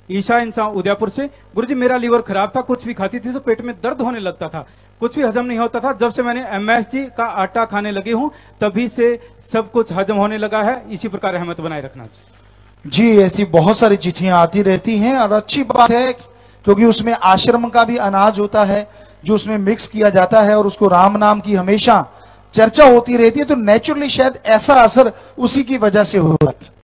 ईशा इंसान उदयपुर से। गुरुजी मेरा लीवर खराब था, कुछ भी खाती थी तो पेट में दर्द होने लगता था, कुछ भी हजम नहीं होता था। जब से मैंने MSG का आटा खाने लगी हूं तभी से सब कुछ हजम होने लगा है। इसी प्रकार रहमत बनाए रखना जी। ऐसी बहुत सारी चिट्ठियां आती रहती हैं और अच्छी बात है, क्योंकि उसमें आश्रम का भी अनाज होता है जो उसमें मिक्स किया जाता है और उसको राम नाम की हमेशा चर्चा होती रहती है, तो नेचुरली शायद ऐसा असर उसी की वजह से होता है।